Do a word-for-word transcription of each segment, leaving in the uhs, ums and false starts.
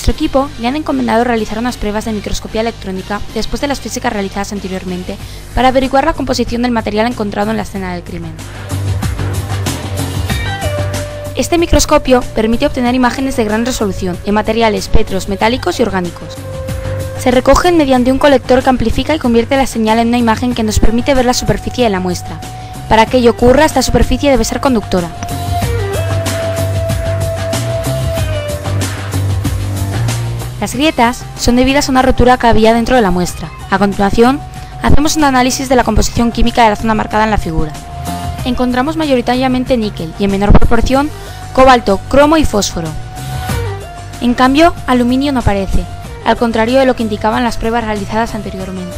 su equipo le han encomendado realizar unas pruebas de microscopía electrónica después de las físicas realizadas anteriormente para averiguar la composición del material encontrado en la escena del crimen. Este microscopio permite obtener imágenes de gran resolución en materiales petros, metálicos y orgánicos. Se recogen mediante un colector que amplifica y convierte la señal en una imagen que nos permite ver la superficie de la muestra. Para que ello ocurra, esta superficie debe ser conductora. Las grietas son debidas a una rotura que había dentro de la muestra. A continuación, hacemos un análisis de la composición química de la zona marcada en la figura. Encontramos mayoritariamente níquel y en menor proporción cobalto, cromo y fósforo. En cambio, aluminio no aparece, al contrario de lo que indicaban las pruebas realizadas anteriormente.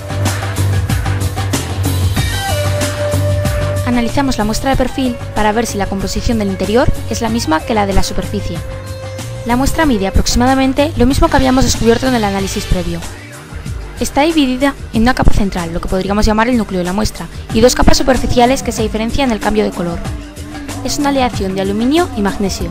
Analizamos la muestra de perfil para ver si la composición del interior es la misma que la de la superficie. La muestra mide aproximadamente lo mismo que habíamos descubierto en el análisis previo. Está dividida en una capa central, lo que podríamos llamar el núcleo de la muestra, y dos capas superficiales que se diferencian en el cambio de color. Es una aleación de aluminio y magnesio.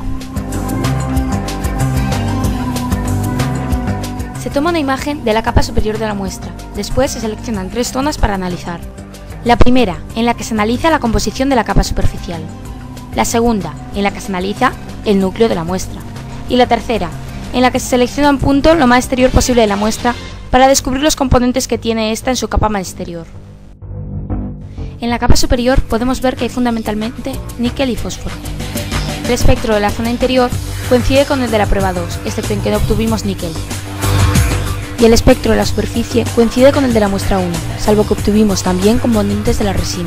Se toma una imagen de la capa superior de la muestra. Después se seleccionan tres zonas para analizar. La primera, en la que se analiza la composición de la capa superficial. La segunda, en la que se analiza el núcleo de la muestra. Y la tercera, en la que se selecciona un punto lo más exterior posible de la muestra para descubrir los componentes que tiene esta en su capa más exterior. En la capa superior podemos ver que hay fundamentalmente níquel y fósforo. El espectro de la zona interior coincide con el de la prueba dos, excepto en que no obtuvimos níquel. Y el espectro de la superficie coincide con el de la muestra uno, salvo que obtuvimos también componentes de la resina.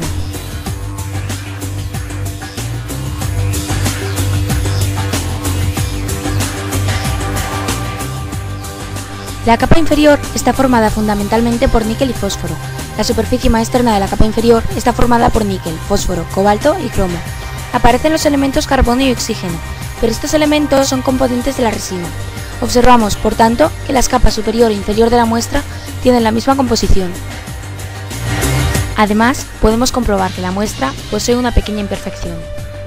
La capa inferior está formada fundamentalmente por níquel y fósforo. La superficie más externa de la capa inferior está formada por níquel, fósforo, cobalto y cromo. Aparecen los elementos carbono y oxígeno, pero estos elementos son componentes de la resina. Observamos, por tanto, que las capas superior e inferior de la muestra tienen la misma composición. Además, podemos comprobar que la muestra posee una pequeña imperfección.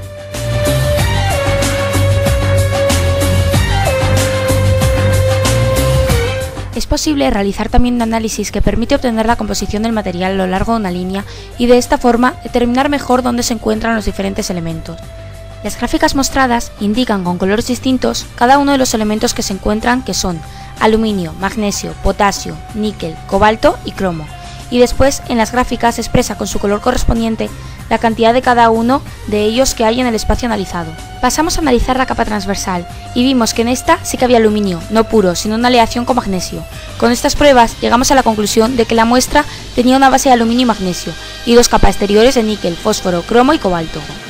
Es posible realizar también un análisis que permite obtener la composición del material a lo largo de una línea y de esta forma determinar mejor dónde se encuentran los diferentes elementos. Las gráficas mostradas indican con colores distintos cada uno de los elementos que se encuentran, que son aluminio, magnesio, potasio, níquel, cobalto y cromo. Y después en las gráficas se expresa con su color correspondiente la cantidad de cada uno de ellos que hay en el espacio analizado. Pasamos a analizar la capa transversal y vimos que en esta sí que había aluminio, no puro, sino una aleación con magnesio. Con estas pruebas llegamos a la conclusión de que la muestra tenía una base de aluminio y magnesio y dos capas exteriores de níquel, fósforo, cromo y cobalto.